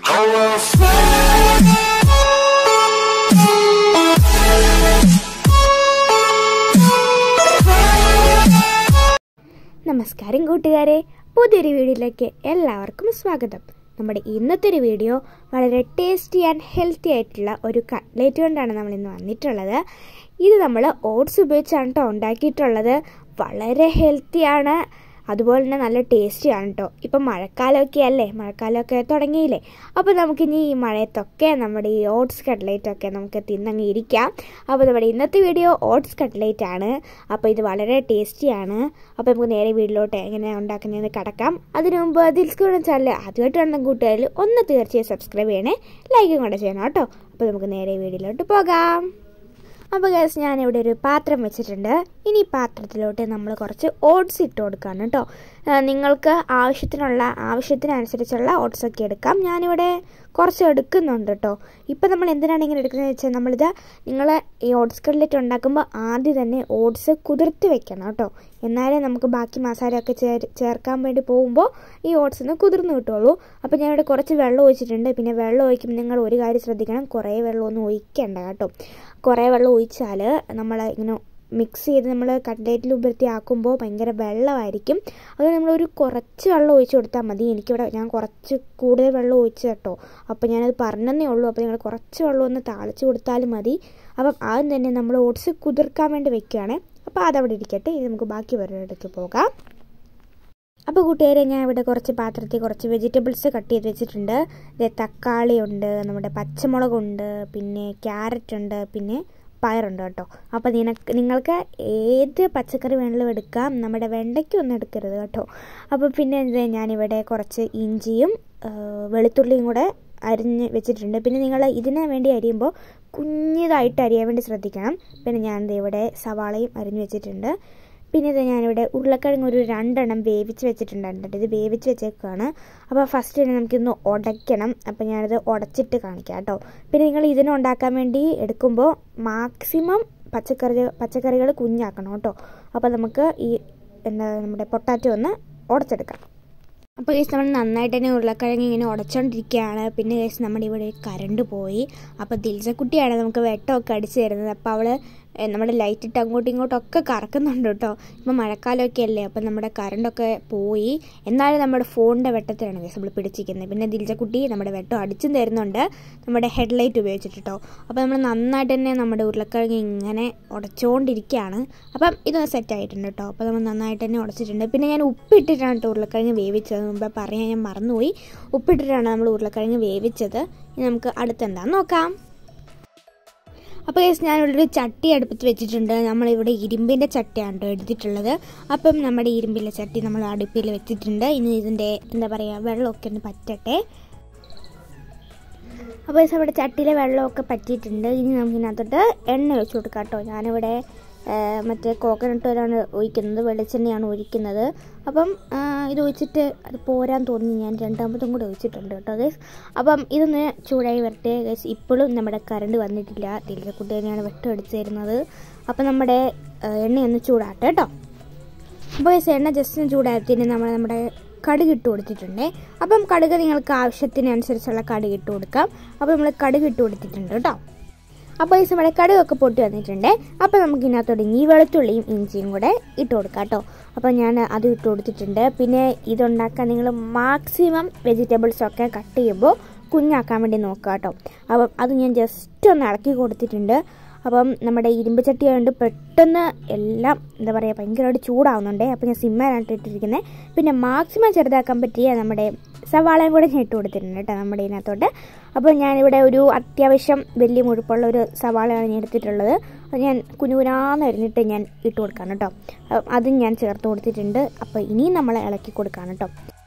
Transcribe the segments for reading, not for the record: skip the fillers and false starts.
നമസ്കാരം കൂട്ടുകാരെ, പുതിയൊരു വീഡിയോയിലേക്ക് എല്ലാവർക്കും സ്വാഗതം. നമ്മുടെ ഇന്നത്തെ ഒരു വീഡിയോ വളരെ ടേസ്റ്റി ആൻഡ് ഹെൽത്തി ആയിട്ടുള്ള ഒരു കട്ട്ലേറ്റ് കൊണ്ടാണ് നമ്മൾ ഇന്ന് വന്നിട്ടുള്ളത്. ഇത് നമ്മൾ ഓട്സ് ഉപയോഗിച്ചാണ് കേട്ടോ ഉണ്ടാക്കിയിട്ടുള്ളത്. വളരെ ഹെൽത്തിയാണ്, അതുപോലെ തന്നെ നല്ല ടേസ്റ്റിയാണ് കേട്ടോ. ഇപ്പം മഴക്കാലമൊക്കെ അല്ലേ, മഴക്കാലമൊക്കെ തുടങ്ങിയില്ലേ. അപ്പോൾ നമുക്കിനി ഈ മഴയത്തൊക്കെ നമ്മുടെ ഈ ഓട്സ് കട്ട്ലേറ്റൊക്കെ നമുക്ക് തിന്നങ്ങ് ഇരിക്കാം. അപ്പോൾ നമ്മുടെ ഇന്നത്തെ വീഡിയോ ഓട്സ് കട്ട്ലേറ്റ് ആണ്. അപ്പോൾ ഇത് വളരെ ടേസ്റ്റിയാണ്. അപ്പോൾ നമുക്ക് നേരെ വീട്ടിലോട്ട് എങ്ങനെയാണ് ഉണ്ടാക്കുന്നതെന്ന് കടക്കാം. അതിനു മുമ്പ് ദിൽസ്കൂടെ ചാനൽ ആദ്യമായിട്ട് കാണുന്ന കൂട്ടുകാരിൽ ഒന്ന് തീർച്ചയായും സബ്സ്ക്രൈബ് ചെയ്യണേ, ലൈക്കും കൂടെ ചെയ്യണം കേട്ടോ. അപ്പോൾ നമുക്ക് നേരെ വീഡിയോയിലോട്ട് പോകാം. അപ്പോൾ ഗൈസ്, ഞാനിവിടെ ഒരു പാത്രം വെച്ചിട്ടുണ്ട്. ഇനി പാത്രത്തിലോട്ട് നമ്മൾ കുറച്ച് ഓട്സ് ഇട്ട് കൊടുക്കുകയാണ് കേട്ടോ. നിങ്ങൾക്ക് ആവശ്യത്തിനനുസരിച്ചുള്ള ഓട്സൊക്കെ എടുക്കാം. ഞാനിവിടെ കുറച്ച് എടുക്കുന്നുണ്ട് കേട്ടോ. ഇപ്പം നമ്മൾ എന്തിനാണ് ഇങ്ങനെ എടുക്കുന്നത് വെച്ചാൽ, നിങ്ങൾ ഈ ഓട്സ് കട്ട്ലേറ്റ് ഉണ്ടാക്കുമ്പോൾ ആദ്യം തന്നെ ഓട്സ് കുതിർത്ത് വെക്കണം കേട്ടോ. എന്നാലേ നമുക്ക് ബാക്കി മസാലയൊക്കെ ചേർക്കാൻ വേണ്ടി പോകുമ്പോൾ ഈ ഓട്സ് ഒന്ന് കുതിർന്ന് കിട്ടുള്ളൂ. അപ്പോൾ ഞാനിവിടെ കുറച്ച് വെള്ളം ഒഴിച്ചിട്ടുണ്ട്. പിന്നെ വെള്ളം ഒഴിക്കുമ്പോൾ നിങ്ങൾ ഒരു കാര്യം ശ്രദ്ധിക്കണം, കുറേ വെള്ളമൊന്നും ഒഴിക്കണ്ട കേട്ടോ. കുറേ വെള്ളം ഒഴിച്ചാൽ നമ്മൾ ഇങ്ങനെ മിക്സ് ചെയ്ത് നമ്മൾ കട്ട്ലേറ്റിൽ ആക്കുമ്പോൾ ഭയങ്കര വെള്ളമായിരിക്കും. അത് നമ്മളൊരു കുറച്ച് വെള്ളം ഒഴിച്ച് കൊടുത്താൽ മതി. ഞാൻ കുറച്ച് കൂടുതൽ വെള്ളം ഒഴിച്ച് കേട്ടോ. അപ്പോൾ ഞാനത് പറഞ്ഞതേ ഉള്ളൂ. അപ്പോൾ നിങ്ങൾ കുറച്ച് വെള്ളം ഒന്ന് താളിച്ച് കൊടുത്താലും മതി. അപ്പം ആദ്യം തന്നെ നമ്മൾ ഓട്സ് കുതിർക്കാൻ വേണ്ടി വെക്കുകയാണ്. അപ്പോൾ അതവിടെ ഇരിക്കട്ടെ. ഇത് നമുക്ക് ബാക്കി പരിപാടിക്ക് പോകാം. അപ്പോൾ കൂട്ടുകാരെ, ഞാൻ ഇവിടെ കുറച്ച് പാത്രത്തിൽ കുറച്ച് വെജിറ്റബിൾസ് കട്ട് ചെയ്ത് വെച്ചിട്ടുണ്ട്. തക്കാളി ഉണ്ട്, നമ്മുടെ പച്ചമുളകുണ്ട്, പിന്നെ ക്യാരറ്റ് ഉണ്ട്, പിന്നെ പയറുണ്ട് കേട്ടോ. അപ്പോൾ നിങ്ങൾക്ക് ഏത് പച്ചക്കറി വേണമെങ്കിലും എടുക്കാം. നമ്മുടെ വെണ്ടയ്ക്കൊന്നും എടുക്കരുത് കേട്ടോ. അപ്പോൾ പിന്നെ ഞാനിവിടെ കുറച്ച് ഇഞ്ചിയും വെളുത്തുള്ളിയും കൂടെ അരിഞ്ഞ് വെച്ചിട്ടുണ്ട്. പിന്നെ നിങ്ങൾ ഇതിന് വേണ്ടി അരിയുമ്പോൾ കുഞ്ഞിതായിട്ട് അരിയാൻ വേണ്ടി ശ്രദ്ധിക്കണം. പിന്നെ ഞാൻ ഇവിടെ സവാളയും അരിഞ്ഞ് വെച്ചിട്ടുണ്ട്. പിന്നെ ഞാനിവിടെ ഉരുളക്കിഴങ്ങ് ഒരു 2 എണ്ണം വേവിച്ച് വെച്ചിട്ടുണ്ടായിരുന്നു. ഇത് വേവിച്ച് വെച്ചേക്കാണ്. അപ്പോൾ ഫസ്റ്റ് തന്നെ നമുക്കിന്ന് ഉടയ്ക്കണം. അപ്പോൾ ഞാനത് ഉടച്ചിട്ട് കാണിക്കാം കേട്ടോ. പിന്നെ നിങ്ങൾ ഇതിനുണ്ടാക്കാൻ വേണ്ടി എടുക്കുമ്പോൾ മാക്സിമം പച്ചക്കറികൾ കുഞ്ഞാക്കണം കേട്ടോ. അപ്പോൾ നമുക്ക് നമ്മുടെ പൊട്ടാറ്റോ ഒന്ന് ഉടച്ചെടുക്കാം. അപ്പോൾ കേസ് നമ്മൾ നന്നായിട്ട് തന്നെ ഉരുളക്കിഴങ്ങ് ഇങ്ങനെ ഉടച്ചോണ്ടിരിക്കുകയാണ്. പിന്നെ കേസ് നമ്മുടെ ഇവിടെ കറണ്ട് പോയി. അപ്പോൾ ദിൽസക്കുട്ടിയാണ് നമുക്ക് വെട്ടമൊക്കെ അടിച്ചു തരുന്നത്. അപ്പോൾ അവൾ നമ്മുടെ ലൈറ്റ് ഇട്ട് അങ്ങോട്ടും ഇങ്ങോട്ടൊക്കെ കറക്കുന്നുണ്ട് കേട്ടോ. ഇപ്പോൾ മഴക്കാലമൊക്കെ അല്ലേ, അപ്പോൾ നമ്മുടെ കറണ്ടൊക്കെ പോയി. എന്നാലും നമ്മുടെ ഫോണിൻ്റെ വെട്ടത്തിലാണ് കേസ് നമ്മൾ പിടിച്ചിരിക്കുന്നത്. പിന്നെ ദിൽസക്കുട്ടി നമ്മുടെ വെട്ടം അടിച്ചും തരുന്നുണ്ട്, നമ്മുടെ ഹെഡ്ലൈറ്റ് ഉപയോഗിച്ചിട്ട് കേട്ടോ. അപ്പോൾ നമ്മൾ നന്നായിട്ട് തന്നെ നമ്മുടെ ഉരുളക്കിഴങ്ങ് ഇങ്ങനെ ഉടച്ചുകൊണ്ടിരിക്കുകയാണ്. അപ്പം ഇത് സെറ്റായിട്ടുണ്ട് കേട്ടോ. അപ്പോൾ നമ്മൾ നന്നായിട്ട് തന്നെ ഉടച്ചിട്ടുണ്ട്. പിന്നെ ഞാൻ ഉപ്പിട്ടിട്ടാണ് കേട്ടോ ഉരുളക്കിഴങ്ങ് വേവിച്ചത്. മുമ്പ് പറയാൻ ഞാൻ മറന്നുപോയി. ഉപ്പിട്ടിട്ടാണ് നമ്മൾ ഉരുളക്കിഴങ്ങ് വേവിച്ചത്. ഇനി നമുക്ക് അടുത്തെന്താണെന്ന് നോക്കാം. അപ്പോൾ ഗൈസ്, ഞാനിവിടെ ഒരു ചട്ടി അടുപ്പത്ത് വെച്ചിട്ടുണ്ട്. നമ്മളിവിടെ ഇരുമ്പിൻ്റെ ചട്ടിയാണ് കേട്ടോ എടുത്തിട്ടുള്ളത്. അപ്പം നമ്മുടെ ഇരുമ്പിലെ ചട്ടി നമ്മൾ അടുപ്പിൽ വെച്ചിട്ടുണ്ട്. ഇനി ഇതിൻ്റെ വെള്ളമൊക്കെ ഒന്ന് പറ്റട്ടെ. അപ്പോൾ ഗൈസ്, നമ്മുടെ ചട്ടിയിലെ വെള്ളമൊക്കെ പറ്റിയിട്ടുണ്ട്. ഇനി നമുക്കിതിനകത്തോട്ട് എണ്ണ ഒഴിച്ച് കൊടുക്കാം കേട്ടോ. ഞാനിവിടെ മറ്റേ കോക്കനട്ട് ഓയിലാണ് ഒഴിക്കുന്നത്, വെളിച്ചെണ്ണയാണ് ഒഴിക്കുന്നത്. അപ്പം ഇത് ഒഴിച്ചിട്ട് അത് പോരാൻ തോന്നി ഞാൻ രണ്ടാമതും കൂടെ ഒഴിച്ചിട്ടുണ്ട് കേട്ടോ ഗൈസ്. അപ്പം ഇതൊന്ന് ചൂടായി വരട്ടെ ഗൈസ്. ഇപ്പോഴും നമ്മുടെ കറണ്ട് വന്നിട്ടില്ല. ദിൽസക്കുട്ടി തന്നെയാണ് വെട്ടം അടിച്ചു തരുന്നത്. അപ്പം നമ്മുടെ എണ്ണയൊന്ന് ചൂടാട്ടെ കേട്ടോ. അപ്പോൾ ഗൈസ്, എണ്ണ ജസ്റ്റ് ചൂടായത്തിന് നമ്മുടെ കടുക് ഇട്ട് കൊടുത്തിട്ടുണ്ട്. അപ്പം കടുക് നിങ്ങൾക്ക് ആവശ്യത്തിനനുസരിച്ചുള്ള കടുക് ഇട്ട് കൊടുക്കാം. അപ്പോൾ നമ്മൾ കടുക് ഇട്ട് കൊടുത്തിട്ടുണ്ട് കേട്ടോ. അപ്പോൾ ഈ നമ്മുടെ കടുകൊക്കെ പൊട്ടി വന്നിട്ടുണ്ട്. അപ്പോൾ നമുക്ക് ഇതിനകത്തോടെ ഈ വെളുത്തുള്ളിയും ഇഞ്ചിയും കൂടെ ഇട്ട് കൊടുക്കാം കേട്ടോ. അപ്പോൾ ഞാൻ അത് ഇട്ട് കൊടുത്തിട്ടുണ്ട്. പിന്നെ ഇതുണ്ടാക്കാൻ നിങ്ങൾ മാക്സിമം വെജിറ്റബിൾസൊക്കെ കട്ട് ചെയ്യുമ്പോൾ കുഞ്ഞാക്കാൻ വേണ്ടി നോക്കുക കേട്ടോ. അപ്പം അത് ഞാൻ ജസ്റ്റ് ഒന്ന് ഇളക്കി കൊടുത്തിട്ടുണ്ട്. അപ്പം നമ്മുടെ ഇരുമ്പ് ചട്ടി ആയതുകൊണ്ട് പെട്ടെന്ന് എല്ലാം ഭയങ്കരമായിട്ട് ചൂടാവുന്നുണ്ട്. അപ്പോൾ ഞാൻ സിമ്മയിലാണ് ഇട്ടിരിക്കുന്നത്. പിന്നെ മാക്സിമം ചെറുതാക്കാൻ പറ്റിയ നമ്മുടെ സവാളയും കൂടെ ഞാൻ ഇട്ട് കൊടുത്തിട്ടുണ്ട് കേട്ടോ നമ്മുടെ ഇതിനകത്തോട്ട്. അപ്പോൾ ഞാനിവിടെ ഒരു അത്യാവശ്യം വലിയ മുഴുപ്പുള്ള ഒരു സവാളയാണ് ഞാൻ എടുത്തിട്ടുള്ളത്. അത് ഞാൻ കുനുകുനാന്ന് അരിഞ്ഞിട്ട് ഞാൻ ഇട്ട് കൊടുക്കാം കേട്ടോ. അതും ഞാൻ ചേർത്ത് കൊടുത്തിട്ടുണ്ട്. അപ്പോൾ ഇനിയും നമ്മൾ ഇളക്കി കൊടുക്കാം കേട്ടോ.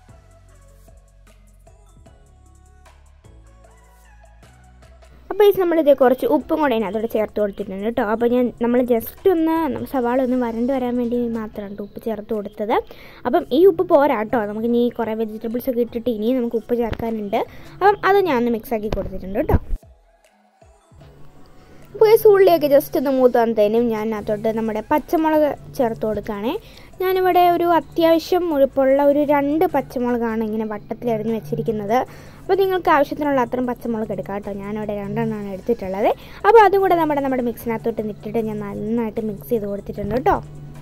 അപ്പോൾ നമ്മളിത് കുറച്ച് ഉപ്പും കൂടെ അതിനകത്തോടെ ചേർത്ത് കൊടുത്തിട്ടുണ്ട് കേട്ടോ. അപ്പോൾ നമ്മൾ ജസ്റ്റ് ഒന്ന് സവാള ഒന്ന് വരണ്ട് വരാൻ വേണ്ടി മാത്രമാണ് ഉപ്പ് ചേർത്ത് കൊടുത്തത്. അപ്പം ഈ ഉപ്പ് പോരാ കേട്ടോ. നമുക്ക് ഇനി കുറേ വെജിറ്റബിൾസൊക്കെ ഇട്ടിട്ട് ഇനിയും നമുക്ക് ഉപ്പ് ചേർക്കാനുണ്ട്. അപ്പം അത് ഞാൻ ഒന്ന് മിക്സാക്കി കൊടുത്തിട്ടുണ്ട് കേട്ടോ. അപ്പോൾ ഈ ഉള്ളിയൊക്കെ ജസ്റ്റ് ഒന്ന് മൂത്താകുമ്പോഴത്തേനും ഞാൻ അതിനകത്തോട്ട് നമ്മുടെ പച്ചമുളക് ചേർത്ത് കൊടുക്കുകയാണേ. ഞാനിവിടെ ഒരു അത്യാവശ്യം മുഴുപ്പുള്ള ഒരു 2 പച്ചമുളകാണ് ഇങ്ങനെ വട്ടത്തിൽ അരിഞ്ഞ് വെച്ചിരിക്കുന്നത്. അപ്പോൾ നിങ്ങൾക്ക് ആവശ്യത്തിനുള്ള അത്രയും പച്ചമുളക് എടുക്കാം കേട്ടോ. ഞാനിവിടെ 2 എണ്ണമാണ് എടുത്തിട്ടുള്ളത്. അപ്പോൾ അതും കൂടെ നമ്മുടെ മിക്സിനകത്തോട്ട് ഇട്ടിട്ട് ഞാൻ നന്നായിട്ട് മിക്സ് ചെയ്ത് കൊടുത്തിട്ടുണ്ട് കേട്ടോ.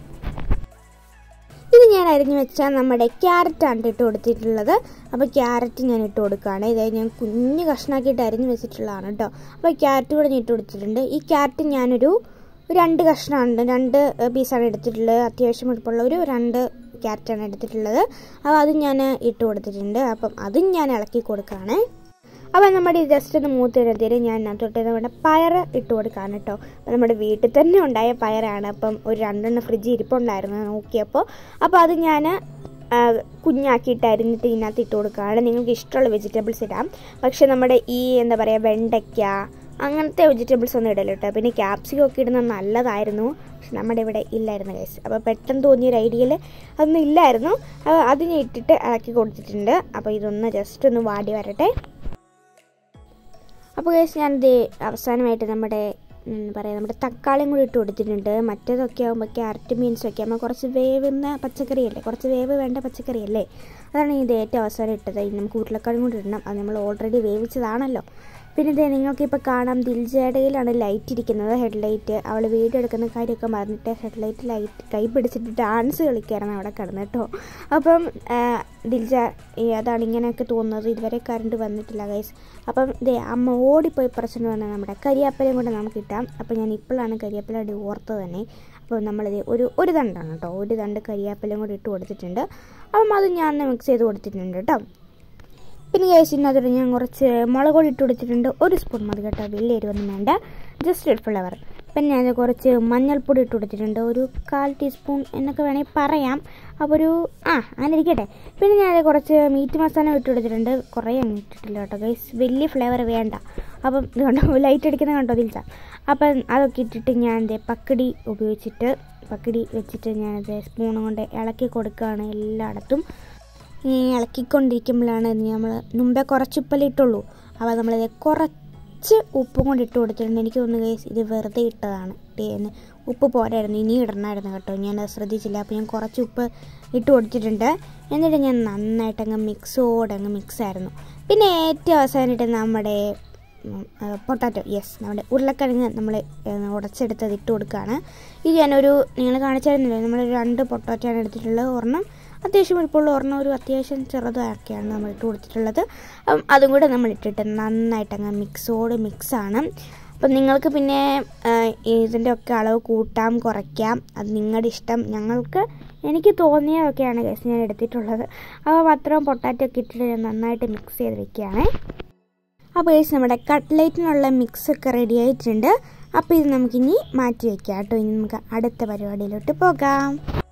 ഇത് ഞാൻ അരിഞ്ഞു വെച്ചാൽ നമ്മുടെ ക്യാരറ്റാണ് ഇട്ട് കൊടുത്തിട്ടുള്ളത്. അപ്പോൾ ക്യാരറ്റ് ഞാൻ ഇട്ട് കൊടുക്കുകയാണ്. ഇതായത് ഞാൻ കുഞ്ഞ് കഷ്ണാക്കിയിട്ട് അരിഞ്ഞു വെച്ചിട്ടുള്ളതാണ് കേട്ടോ. അപ്പോൾ ക്യാരറ്റ് കൂടെ ഞാൻ ഇട്ട് കൊടുത്തിട്ടുണ്ട്. ഈ ക്യാരറ്റ് ഞാനൊരു 2 കഷ്ണമുണ്ട്, 2 പീസാണ് എടുത്തിട്ടുള്ളത്. അത്യാവശ്യം എളുപ്പമുള്ള ഒരു 2 ക്യാരറ്റാണ് എടുത്തിട്ടുള്ളത്. അപ്പോൾ അതും ഞാൻ ഇട്ട് കൊടുത്തിട്ടുണ്ട്. അപ്പം അതും ഞാൻ ഇളക്കി കൊടുക്കുകയാണ്. അപ്പോൾ നമ്മുടെ ജസ്റ്റ് ഒന്ന് മൂത്ത് വരുന്നതിൽ ഞാൻ അതിനകത്തോട്ട് നമ്മുടെ പയർ ഇട്ട് കൊടുക്കുകയാണ് കേട്ടോ. അപ്പോൾ നമ്മുടെ വീട്ടിൽ തന്നെ ഉണ്ടായ പയറാണ്. അപ്പം ഒരു 2 എണ്ണം ഫ്രിഡ്ജിൽ ഇരിപ്പുണ്ടായിരുന്നു നോക്കിയപ്പോൾ. അപ്പോൾ അത് ഞാൻ കുഞ്ഞാക്കിയിട്ട് അരിഞ്ഞിട്ട് ഇതിനകത്ത് ഇട്ട് കൊടുക്കുകയാണ്. നിങ്ങൾക്ക് ഇഷ്ടമുള്ള വെജിറ്റബിൾസ് ഇടാം. പക്ഷേ നമ്മുടെ ഈ എന്താ പറയുക വെണ്ടയ്ക്ക അങ്ങനത്തെ വെജിറ്റബിൾസ് ഒന്നും ഇടല്ലോ കേട്ടോ. പിന്നെ ക്യാപ്സിക്കം ഒക്കെ ഇടുന്നത് നല്ലതായിരുന്നു. പക്ഷെ നമ്മുടെ ഇവിടെ ഇല്ലായിരുന്നു ഗൈസ്. അപ്പോൾ പെട്ടെന്ന് തോന്നിയൊരു ഐഡിയയിൽ അതൊന്നും ഇല്ലായിരുന്നു. അത് ഞാൻ ഇട്ടിട്ട് ഇളക്കി കൊടുത്തിട്ടുണ്ട്. അപ്പോൾ ഇതൊന്ന് ജസ്റ്റ് ഒന്ന് വാടി വരട്ടെ. അപ്പോൾ ഗൈസ് ഞാനിത് അവസാനമായിട്ട് നമ്മുടെ തക്കാളിയും കൂടി ഇട്ട് കൊടുത്തിട്ടുണ്ട്. മറ്റേതൊക്കെ ആകുമ്പോൾ ക്യാരറ്റ് ബീൻസൊക്കെ ആകുമ്പോൾ കുറച്ച് വേവുന്ന പച്ചക്കറിയല്ലേ, കുറച്ച് വേവ് വേണ്ട പച്ചക്കറിയല്ലേ. അതാണ് ഇത് ഏറ്റവും അവസാനം ഇട്ടത്. ഇനി നമുക്ക് ഉരുളക്കിഴങ്ങ് കൂടി ഇടണം. അത് നമ്മൾ ഓൾറെഡി വേവിച്ചതാണല്ലോ. പിന്നെ ഇതേ നിങ്ങൾക്കിപ്പോൾ കാണാം ദിൽജയുടെയിലാണ് ലൈറ്റ് ഇരിക്കുന്നത്, ഹെഡ്ലൈറ്റ്. അവൾ വീഡിയോ എടുക്കുന്ന കാര്യമൊക്കെ മറന്നിട്ട് ഹെഡ്ലൈറ്റ് കൈ പിടിച്ചിട്ട് ഡാൻസ് കളിക്കാറാണ് അവിടെ കിടന്ന് കേട്ടോ. അപ്പം ദിൽജ അതാണ് ഇങ്ങനെയൊക്കെ തോന്നുന്നത്. ഇതുവരെ കറണ്ട് വന്നിട്ടില്ല ഗൈസ്. അപ്പം ഇതേ അമ്മ ഓടിപ്പോയി പ്രശ്നം വന്നാൽ നമ്മുടെ കരിയാപ്പലയും കൂടെ നമുക്ക് ഇട്ടാം. അപ്പോൾ ഞാൻ ഇപ്പോഴാണ് കരിയാപ്പല ഓർത്തത് തന്നെ. അപ്പോൾ നമ്മളിത് ഒരു തണ്ടാണ് കേട്ടോ, ഒരു തണ്ട് കരിയാപ്പലയും കൂടി ഇട്ട് കൊടുത്തിട്ടുണ്ട്. അപ്പം അത് ഞാൻ മിക്സ് ചെയ്ത് കൊടുത്തിട്ടുണ്ട് കേട്ടോ. പിന്നെ ഗൈസിനകത്തോട്ട് ഞാൻ കുറച്ച് മുളക് പൊടി ഇട്ട് കൊടുത്തിട്ടുണ്ട്. 1 സ്പൂൺ മതി കേട്ടോ, വലിയ എരിവൊന്നും വേണ്ട, ജസ്റ്റ് ഒരു ഫ്ലേവർ. പിന്നെ ഞാൻ കുറച്ച് മഞ്ഞൾപ്പൊടി ഇട്ട് കൊടുത്തിട്ടുണ്ട്, ഒരു 1/4 ടീസ്പൂൺ എന്നൊക്കെ വേണമെങ്കിൽ പറയാം. അപ്പോൾ അങ്ങനെ ഇരിക്കട്ടെ. പിന്നെ ഞാൻ കുറച്ച് മീറ്റ് മസാല ഇട്ട് കൊടുത്തിട്ടുണ്ട്. കുറേ അങ്ങ് ഇട്ടിട്ടില്ല കേട്ടോ ഗൈസ്, വലിയ ഫ്ലേവർ വേണ്ട. അപ്പം ഇത് കണ്ടോ ലൈറ്റ് അടിക്കുന്നത് കണ്ടോ ദിൽജ. അപ്പം അതൊക്കെ ഇട്ടിട്ട് ഞാൻ പക്കടി വെച്ചിട്ട് ഞാനത് സ്പൂൺ കൊണ്ട് ഇളക്കി കൊടുക്കുകയാണ് എല്ലായിടത്തും. ഇളക്കിക്കൊണ്ടിരിക്കുമ്പോഴാണ് നമ്മൾ മുമ്പേ കുറച്ച് ഉപ്പെല്ലാം ഇട്ടുള്ളൂ. അപ്പോൾ നമ്മളിത് കുറച്ച് ഉപ്പും കൊണ്ട് ഇട്ട് കൊടുത്തിട്ടുണ്ട്. എനിക്ക് തോന്നുന്നു ഗൈസ് ഇത് വെറുതെ ഇട്ടതാണ്. ഉപ്പ് പോരായിരുന്നു, ഇനി ഇടണമായിരുന്നു കേട്ടോ. ഞാനത് ശ്രദ്ധിച്ചില്ല. അപ്പോൾ ഞാൻ കുറച്ച് ഉപ്പ് ഇട്ട് കൊടുത്തിട്ടുണ്ട്. എന്നിട്ട് ഞാൻ നന്നായിട്ട് മിക്സായിരുന്നു. പിന്നെ ഏറ്റവും അവസാനമായിട്ട് നമ്മുടെ പൊട്ടാറ്റോ, നമ്മുടെ ഉരുളക്കിഴങ്ങ് നമ്മൾ ഉടച്ചെടുത്തത് ഇട്ട് കൊടുക്കുകയാണ്. ഇത് നിങ്ങൾ കാണിച്ചായിരുന്നില്ലേ, നമ്മൾ 2 പൊട്ടാറ്റോയാണ് എടുത്തിട്ടുള്ളത്. ഒരെണ്ണം അത്യാവശ്യം എളുപ്പമുള്ള, ഒരെണ്ണം ഒരു അത്യാവശ്യം ചെറുതാക്കിയാണ് നമ്മൾ ഇട്ട് കൊടുത്തിട്ടുള്ളത്. അതും കൂടെ നമ്മൾ ഇട്ടിട്ട് നന്നായിട്ട് മിക്സാണ്. അപ്പം നിങ്ങൾക്ക് പിന്നെ ഇതിൻ്റെ ഒക്കെ അളവ് കൂട്ടാം കുറയ്ക്കാം, അത് നിങ്ങളുടെ ഇഷ്ടം. എനിക്ക് തോന്നിയതൊക്കെയാണ് ഗൈസ് ഞാൻ എടുത്തിട്ടുള്ളത്. അപ്പോൾ അത്രയും പൊട്ടാറ്റോ ഒക്കെ ഇട്ടിട്ട് ഞാൻ നന്നായിട്ട് മിക്സ് ചെയ്ത് വെക്കുകയാണ്. അപ്പോൾ ഗൈസ് നമ്മുടെ കട്ട്ലേറ്റിനുള്ള മിക്സൊക്കെ റെഡി ആയിട്ടുണ്ട്. അപ്പോൾ ഇത് നമുക്കിനി മാറ്റി വയ്ക്കാം കേട്ടോ. ഇനി നമുക്ക് അടുത്ത പരിപാടിയിലോട്ട് പോകാം.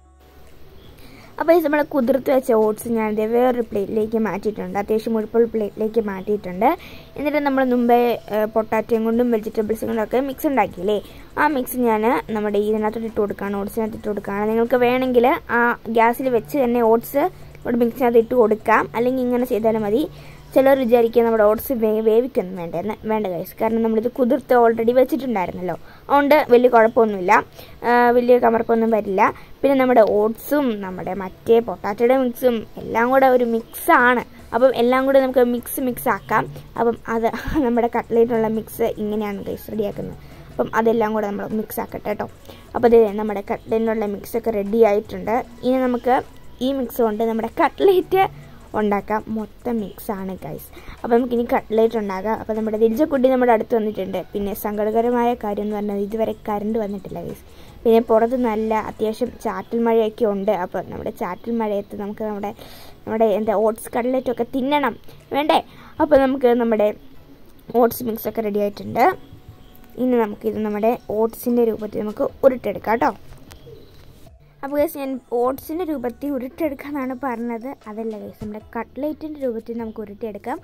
അപ്പോൾ ഇത് നമ്മൾ കുതിർത്ത് വെച്ച ഓട്സ് ഞാനിത് വേറൊരു പ്ലേറ്റിലേക്ക് മാറ്റിയിട്ടുണ്ട്, അത്യാവശ്യം മുഴുപ്പുള്ള പ്ലേറ്റിലേക്ക് മാറ്റിയിട്ടുണ്ട്. എന്നിട്ട് നമ്മൾ മുമ്പേ പൊട്ടാറ്റോയും കൊണ്ടും വെജിറ്റബിൾസും കൊണ്ടൊക്കെ മിക്സ് ഉണ്ടാക്കിയില്ലേ, ആ മിക്സ് ഞാൻ നമ്മുടെ ഇതിനകത്തോട്ട് ഇട്ട് കൊടുക്കുകയാണ്, ഓട്സിനകത്ത് ഇട്ട് കൊടുക്കുകയാണ്. നിങ്ങൾക്ക് വേണമെങ്കിൽ ആ ഗ്യാസിൽ വെച്ച് തന്നെ ഓട്സ് ഇവിടെ മിക്സിനകത്ത് ഇട്ട് കൊടുക്കാം, അല്ലെങ്കിൽ ഇങ്ങനെ ചെയ്താലും മതി. ചിലർ വിചാരിക്കുക നമ്മുടെ ഓട്സ് വേവിക്കൊന്നും വേണ്ട ഗൈസ്, കാരണം നമ്മളിത് കുതിർത്ത് ഓൾറെഡി വെച്ചിട്ടുണ്ടായിരുന്നല്ലോ. അതുകൊണ്ട് വലിയ കുഴപ്പമൊന്നുമില്ല, വലിയ കമർപ്പൊന്നും വരില്ല. പിന്നെ നമ്മുടെ ഓട്സും നമ്മുടെ മറ്റേ പൊട്ടാറ്റോയുടെ മിക്സും എല്ലാം കൂടെ ഒരു മിക്സാണ്. അപ്പം എല്ലാം കൂടെ നമുക്ക് മിക്സ് ആക്കാം. അപ്പം അത് നമ്മുടെ കട്ട്ലേറ്റിനുള്ള മിക്സ് ഇങ്ങനെയാണ് ഗൈസ് റെഡിയാക്കുന്നത്. അപ്പം അതെല്ലാം കൂടെ നമ്മൾ മിക്സ് ആക്കട്ടെ കേട്ടോ. അപ്പോൾ ഇത് നമ്മുടെ കട്ട്ലേറ്റിനുള്ള മിക്സൊക്കെ റെഡി ആയിട്ടുണ്ട്. ഇനി നമുക്ക് ഈ മിക്സ് കൊണ്ട് നമ്മുടെ കട്ട്ലേറ്റ് ഉണ്ടാക്കാം. മൊത്തം മിക്സാണ് ഗൈസ്. അപ്പോൾ നമുക്കിനി കട്ട്ലേറ്റ് ഉണ്ടാക്കാം. അപ്പോൾ നമ്മുടെ ദിൽജക്കുട്ടി നമ്മുടെ അടുത്ത് വന്നിട്ടുണ്ട്. പിന്നെ സങ്കടകരമായ കാര്യം എന്ന് പറഞ്ഞാൽ ഇതുവരെ കറണ്ട് വന്നിട്ടില്ല ഗൈസ്. പിന്നെ പുറത്ത് നല്ല അത്യാവശ്യം ചാറ്റൽ മഴയൊക്കെ ഉണ്ട്. അപ്പോൾ നമ്മുടെ ചാറ്റൽ മഴയത്ത് നമുക്ക് നമ്മുടെ ഓട്സ് കട്ട്ലേറ്റൊക്കെ തിന്നണം വേണ്ടേ. അപ്പോൾ നമുക്ക് നമ്മുടെ ഓട്സ് മിക്സൊക്കെ റെഡി ആയിട്ടുണ്ട്. ഇനി നമുക്കിത് നമ്മുടെ ഓട്സിൻ്റെ രൂപത്തിൽ നമുക്ക് ഉരുട്ടെടുക്കാം കേട്ടോ. അപ്പോൾ ഗൈസ് ഞാൻ ഓട്സിൻ്റെ രൂപത്തിൽ ഉരുട്ടെടുക്കാമെന്നാണ് പറഞ്ഞത്, അതല്ല ഗൈസ്, നമ്മുടെ കട്ട്ലേറ്റിൻ്റെ രൂപത്തിൽ നമുക്ക് ഉരുട്ടിയെടുക്കാം.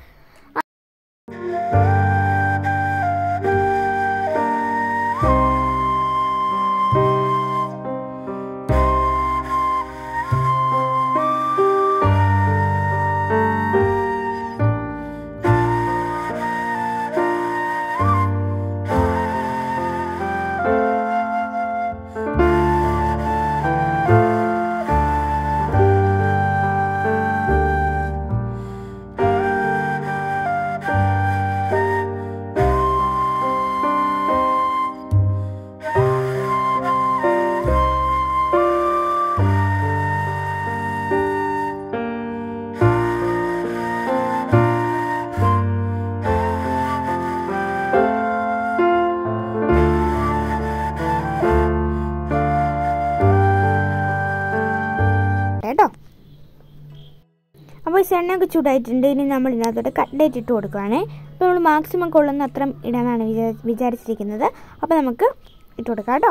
എണ്ണയൊക്കെ ചൂടായിട്ടുണ്ട്. ഇനി നമ്മൾ ഇതിനകത്തോട്ട് കട്ട്ലേറ്റ് ഇട്ട് കൊടുക്കുകയാണേ. അപ്പോൾ നമ്മൾ മാക്സിമം കൊള്ളുന്ന അത്ര ഇടാനാണ് വിചാരിച്ചിരിക്കുന്നത്. അപ്പോൾ നമുക്ക് ഇട്ട് കൊടുക്കാം കേട്ടോ.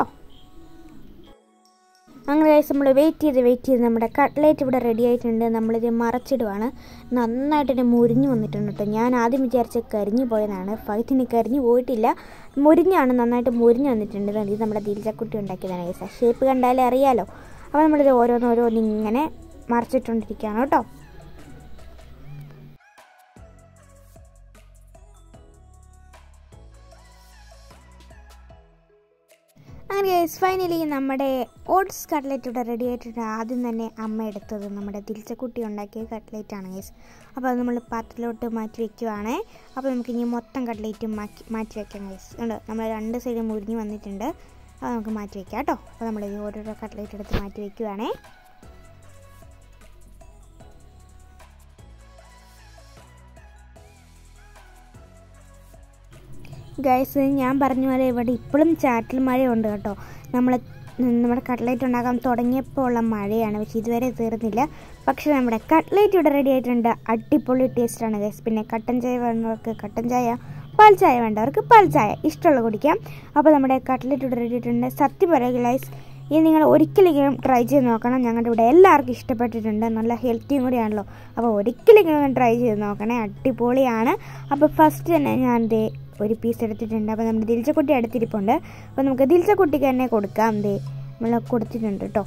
അങ്ങനെ നമ്മൾ വെയിറ്റ് ചെയ്ത് നമ്മുടെ കട്ട്ലേറ്റ് ഇവിടെ റെഡി ആയിട്ടുണ്ട്. നമ്മളിത് മറച്ചിടുവാണ്. നന്നായിട്ട് തന്നെ മുരിഞ്ഞ് വന്നിട്ടുണ്ട് കേട്ടോ. ഞാൻ ആദ്യം വിചാരിച്ച കരിഞ്ഞു പോയതാണ്. ഫൈത്തിന് കരിഞ്ഞു പോയിട്ടില്ല, മുരിഞ്ഞാണ്, നന്നായിട്ട് മുരിഞ്ഞ് വന്നിട്ടുണ്ട്. ഇത് നമ്മുടെ ദിൽജക്കുട്ടി ഉണ്ടാക്കിയതാണ് ഗൈസ്. ഷേപ്പ് കണ്ടാലേ അറിയാലോ. അപ്പോൾ നമ്മളിത് ഓരോന്നിങ്ങനെ മറച്ചിട്ടുകൊണ്ടിരിക്കുകയാണ് കേട്ടോ. അങ്ങനെ ഗൈസ് ഫൈനലി നമ്മുടെ ഓട്സ് കട്ട്ലേറ്റ് ഇവിടെ റെഡി ആയിട്ടുണ്ട്. ആദ്യം തന്നെ അമ്മ എടുത്തത് നമ്മുടെ ദിൽജക്കുട്ടി ഉണ്ടാക്കിയ കട്ട്ലേറ്റ് ആണ് ഗൈസ്. അപ്പോൾ അത് നമ്മൾ പാത്രത്തിലോട്ട് മാറ്റി വയ്ക്കുവാണേ. അപ്പോൾ നമുക്ക് ഇനി മൊത്തം കട്ട്ലേറ്റും മാറ്റി വയ്ക്കാം ഗൈസ്. ഉണ്ട്, നമ്മൾ 2 സൈഡും മുരിഞ്ഞ് വന്നിട്ടുണ്ട്. അത് നമുക്ക് മാറ്റി വയ്ക്കാം കേട്ടോ. അപ്പോൾ നമ്മൾ ഓരോരോ കട്ട്ലേറ്റ് എടുത്ത് മാറ്റി വയ്ക്കുവാണേ. ഗൈസ് ഞാൻ പറഞ്ഞ പോലെ ഇവിടെ ഇപ്പോഴും ചാറ്റൽ മഴയുണ്ട് കേട്ടോ. നമ്മുടെ കട്ട്ലേറ്റ് ഉണ്ടാക്കാൻ തുടങ്ങിയപ്പോൾ ഉള്ള മഴയാണ്, പക്ഷേ ഇതുവരെ തീർന്നില്ല. പക്ഷേ നമ്മുടെ കട്ട്ലേറ്റ് ഇവിടെ റെഡി ആയിട്ടുണ്ട്. അടിപൊളി ടേസ്റ്റാണ് ഗൈസ്. പിന്നെ കട്ടൻ ചായ വേണ്ടവർക്ക് കട്ടൻ ചായ, പാൽ ചായ വേണ്ടവർക്ക് പാൽ ചായ, ഇഷ്ടമുള്ള കുടിക്കാം. അപ്പോൾ നമ്മുടെ കട്ട്ലേറ്റ് ഇവിടെ റെഡി ആയിട്ടുണ്ട്. സത്യം പറയുക ഗൈസ്, ഇത് നിങ്ങൾ ഒരിക്കലെങ്കിലും ട്രൈ ചെയ്ത് നോക്കണം. ഞങ്ങളുടെ ഇവിടെ എല്ലാവർക്കും ഇഷ്ടപ്പെട്ടിട്ടുണ്ട്. നല്ല ഹെൽത്തിയും കൂടിയാണല്ലോ. അപ്പോൾ ഒരിക്കലെങ്കിലും ട്രൈ ചെയ്ത് നോക്കണേ, അടിപൊളിയാണ്. അപ്പോൾ ഫസ്റ്റ് തന്നെ ഞാൻ ഒരു പീസ് എടുത്തിട്ടുണ്ട്. അപ്പോൾ നമ്മുടെ ദിൽജക്കുട്ടി എടുത്തിരിപ്പുണ്ട്. അപ്പോൾ നമുക്ക് ദിൽജക്കുട്ടിക്ക് തന്നെ കൊടുക്കാം. നമ്മൾ കൊടുത്തിട്ടുണ്ട് കേട്ടോ.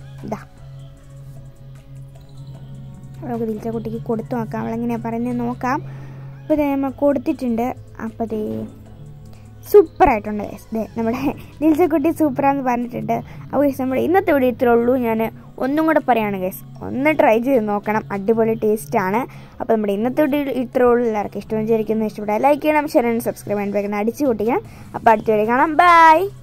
നമുക്ക് ദിൽജക്കുട്ടിക്ക് കൊടുത്തു നോക്കാം. അവളെങ്ങനെയാണ് പറയുന്നത് നോക്കാം. അപ്പോൾ നമ്മൾ കൊടുത്തിട്ടുണ്ട്. അപ്പോൾ സൂപ്പറായിട്ടുണ്ട് നമ്മുടെ ദിൽജക്കുട്ടി സൂപ്പറാന്ന് പറഞ്ഞിട്ടുണ്ട്. അപ്പോൾ നമ്മുടെ ഇന്നത്തെ വീഡിയോ ഇത്രേ ഉള്ളൂ. ഞാൻ ഒന്നും കൂടെ പറയുകയാണ് ഗൈസ്, ഒന്ന് ട്രൈ ചെയ്ത് നോക്കണം, അടിപൊളി ടേസ്റ്റാണ്. അപ്പോൾ നമ്മുടെ ഇന്നത്തെ വീഡിയോ ഇത്രേ ഉള്ളൂ. എല്ലാവർക്കും ഇഷ്ടപ്പെട്ടിരിക്കുന്നു. ഇഷ്ടപ്പെട്ടാൽ ലൈക്ക് ചെയ്യണം, ഷെയർ ചെയ്യണം, സബ്സ്ക്രൈബ് ചെയ്യാൻ അടിച്ചു പൊട്ടിക്കണം. അപ്പോൾ അടുത്ത വീഡിയോ കാണാം. ബൈ.